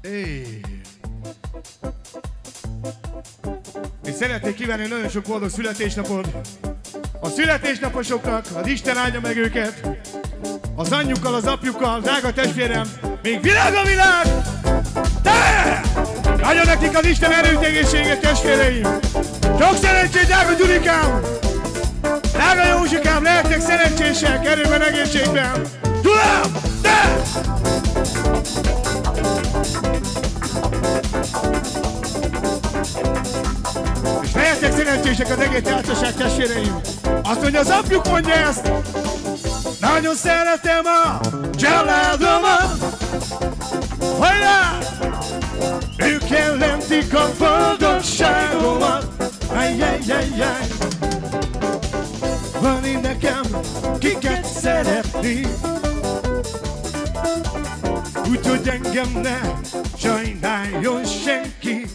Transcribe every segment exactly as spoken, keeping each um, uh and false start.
Hey. És szeretnék kívánni nagyon sok boldog születésnapot a születésnaposoknak, az Isten áldja meg őket, az anyjukkal, az apjukkal, drága testvérem, még világ a világ! Te! Adja nekik az Isten erőt, egészséget, testvéreim! Sok szerencsét, drága Gyurikám! Drága Józsikám, lehetnek szerencsések, erőben, egészségben! Gyulám! Te! És lehetnek szerencsések az egész társaság, testvéreim! Azt mondja, az apjuk mondja ezt! Nagyon szeretem a családomat! Hajrá! Ők jelentik a boldogságomat! Ajjajjajjaj! Van én nekem, kiket szeretni, úgyhogy engem ne sajnáljon senki.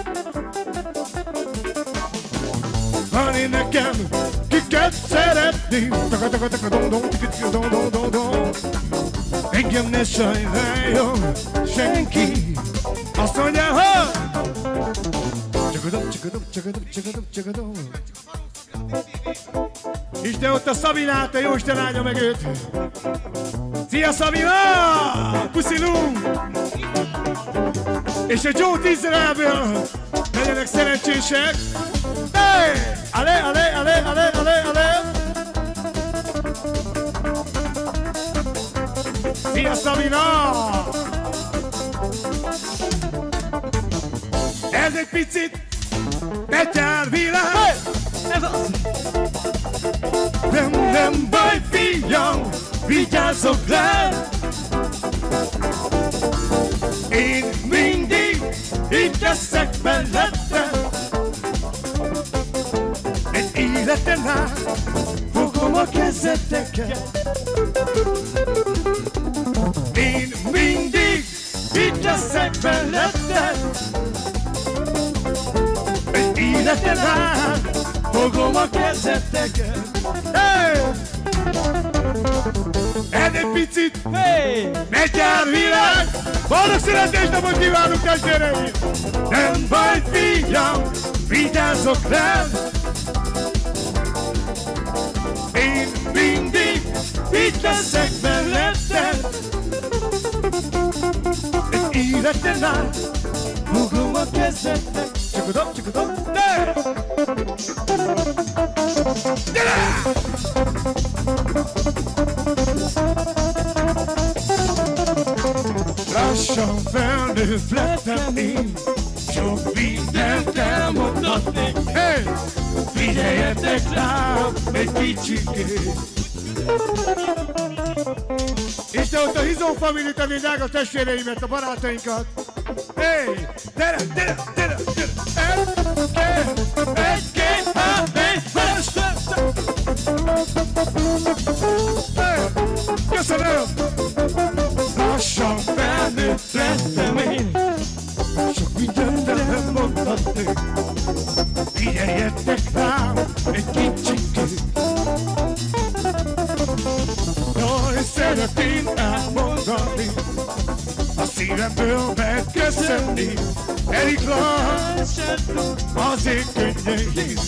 Van én nekem, kiket szeretni, engem ne sajnáljon senki. Azt mondja, hogy csagadom, csagadom, csagadom, csagadom, csagadom. Isten ott a Szabinát, a Jóisten áldja meg őt. Szia Szabina! Puszilú! És a Joe Izraelből legyenek szerencsések. Hey! Ale, ale, ale, ale, ale, ale! Szia Szabina! Ez egy picit betyár világ! Hey! Ez az! Nem, nem baj, fiam, vigyázzok rá! Én mindig itt leszek mellette. Egy életen át fogom a kezeteket. Én mindig itt leszek mellette. Egy életen át fogom a kezeteket. Hey! Ez egy picit hey! Meggyár világ! Boldog születésnapot kívánunk, testvéreim! Nem baj, fiam, vigyázzok rád! Én mindig itt leszek melletted. Egy életen át fogom a kezetek. Csakodom, csakodom, de! Gyere! Lassan felnőtt lettem én, sok mindent elmondhatnék. Hey! Figyeljetek rám egy kicsikét. És te ott a Hizó Familit, a drága testvéreimet, a barátainkat. Hey! Gyere, gyere, gyere, gyere! Egy, két, egy, két, hát, négy, fest! Hey! Köszönöm! Lassan felnőtt lettem én, sok mindent nem mondhatnék. Figyeljetek rám egy kicsikét. Jaj, szeretném elmondani, a szívemből megköszönni Erik az én könnyeim.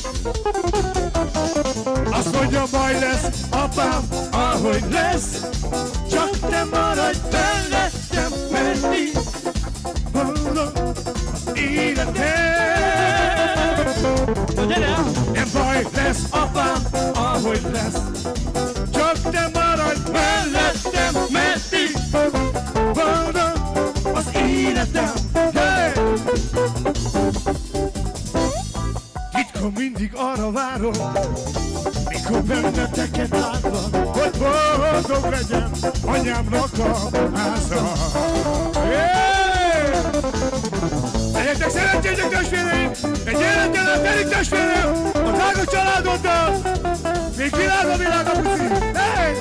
Azt mondja, baj lesz, apám, ahogy lesz, csak te maradj mellettem, mert így boldog az életem. Nem baj lesz, apám, ahogy lesz, csak te maradj mellettem, mert így boldog az életem. Hey! Titkon mindig arra várom, mikor benneteket látlak, hogy boldog legyen anyámnak a háza. Yeah! Legyetek szerencsések, testvéreim! Egy életen át Erik testvérem, a drága családoddal! Még világ a világ a puszi! Hey!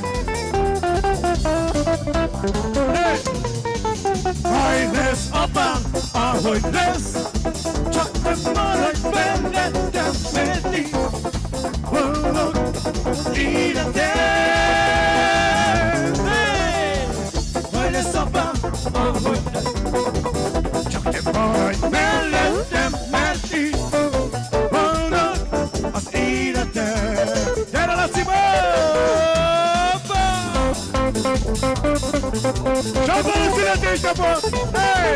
Hey! Baj lesz, apám, ahogy lesz, csak te maradj bennetem, mert így boldog az életem. Hey! Baj lesz, apám, ahogy lesz, Csapban a születésnapot! Hey!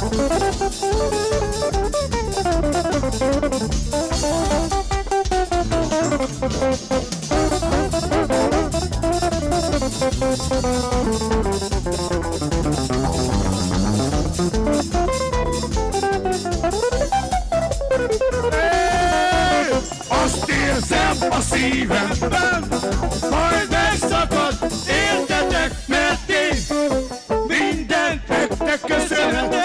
Hey! Azt érzem a szívemben, majd megszakad, értetek, mert én mindent nektek köszönhetek.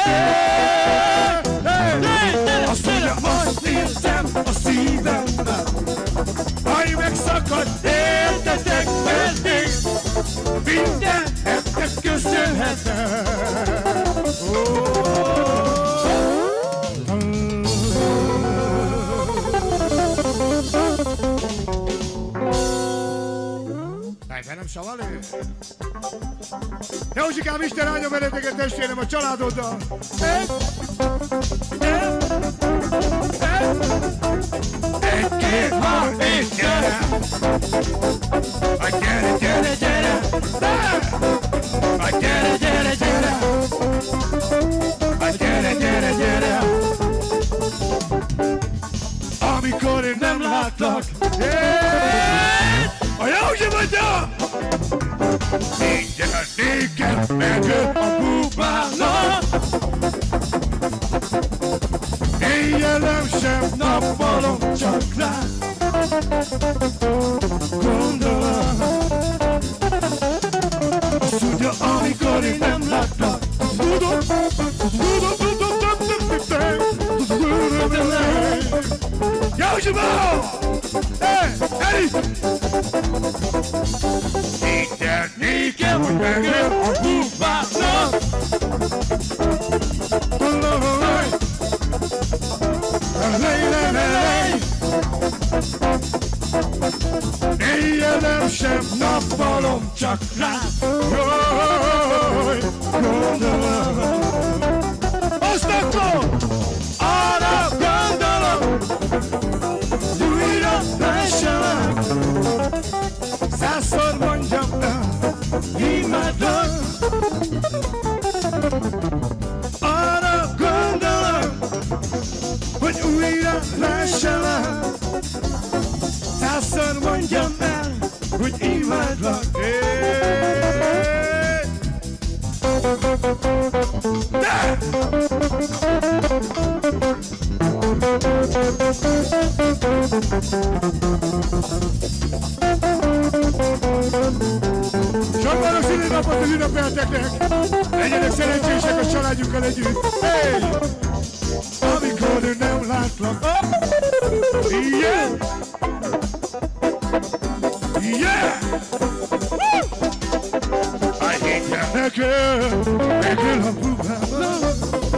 Azt mondja, azt érzem a szívemben, majd megszakad, értetek, mert én mindent nektek köszönhetek. Nem savalé? Józsikám, Isten áldja benneteket, testvérem, a családoddal! Egy, két, három, és gyere! A gyere, gyere, gyere! A gyere, gyere, gyere! A gyere, gyere, gyere! Amikor én nem látlak, a Józsi mondja! Mindjárt néked megjön a búbának. Éjjelem sem nappalom, csak rád gondolom. Azt tudja, amikor én nem látlak, tudom, tudom, tudom, tudom, tudom, Józsiba! Hey, Eri! Mindjárt nékem, hogy megjön a búbának. Éjjelem sem nappalom, csak rád gondolom. Azt akkor arra gondolom, újra lássalak. Százszor mondjam el, imádlak. Arra gondolom, hogy újra lássalak. Százszor mondjam el, hogy imádlak. De! Sok boldog szülinapot az ünnepelteknek! Legyenek szerencsések a családjukkal együtt! Hey! Amikor én nem látlak! Igen! Yeah! I hate you! Nekül, nekül a búbába.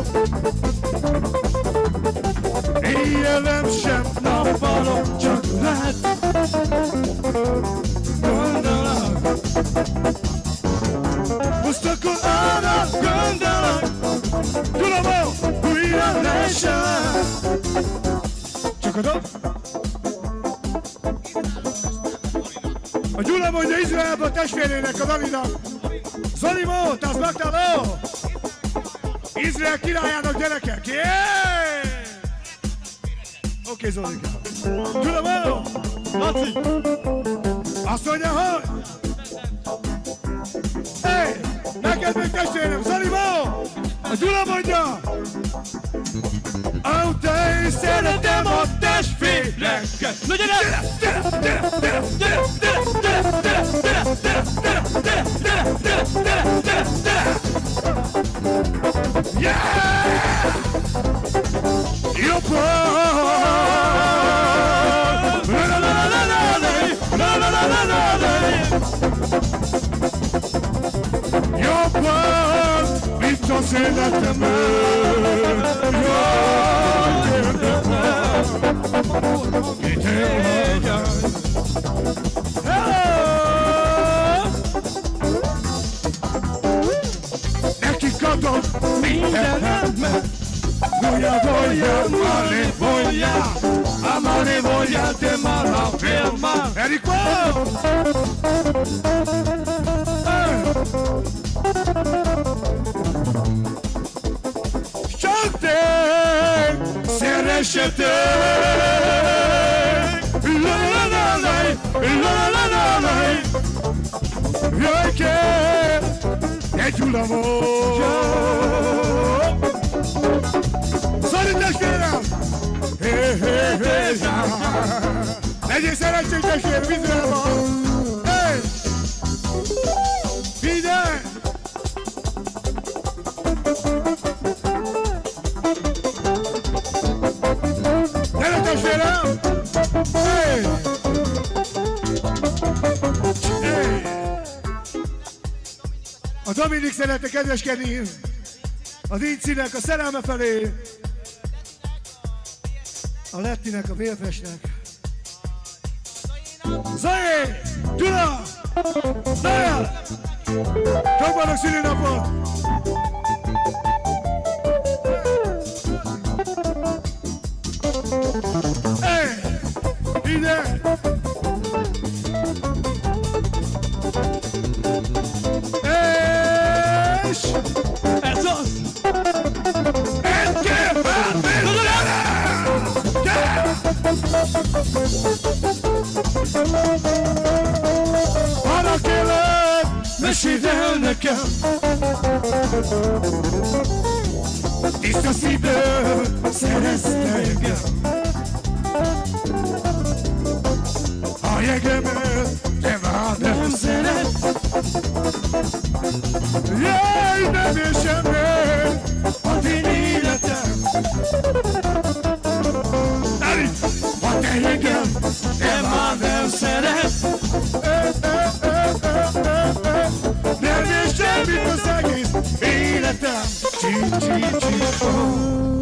Éjjelem sem nappalom, csak rád gondolom. Most akkor arra gondolom, tudom, újra lássalak. Csak a dob. A Gyula mondja Izraelbe a testvérének, a Dalinak. Zolimó, te azt baktál, ó! Izrael királyának gyerekek, yeah! Oké, okay, Zolikám. Gyula, Laci! Azt mondja, hogy? Hey! Neked még testvérem, Zolimó! A Gyula mondja! Ó, te én szeretem a testvéreket! Na gyere! Gyere! Gyere! Gyere! Gyere! Gyere! Gyere! Gyere! Gyere! Gyere! Gyere! Gyere! Gyere! Gyere! Gyere! Gyere! Yeah! Jobban! La la la la la la la la la la la. Jobban, mint az életemben. Jaj, érdekel, mit élhetjek. Nekik adom mindenemet. Voglio, voglio, male, voglio, amare, voglio, te mala, ferma. Eri qua! la la la la. Jöjj kell, egy hullamot. Szali testvérem! Hé, hé, hé, legyél szerencsés testvér, vízre van! Hé! Figyelj! Gyere testvérem! Hé! Hé! A Dominik szerette kedveskedni a Dincinek, a szerelme felé, a Lettinek, a Vélfestnek. Zajé! Gyula! Zajjel! Sok boldog szülinapot! Hey! Ide! És... ez az! Egy, két, három, négy, arra kérlek, meséld el nekem, tiszta szívből szerezte engem. A jegemet te már nem szeret. Jaj, nem ér semmi az én életem. Ha te engem, te már nem szeret. Nem ér semmit az egész életem. Csí, csí, csí,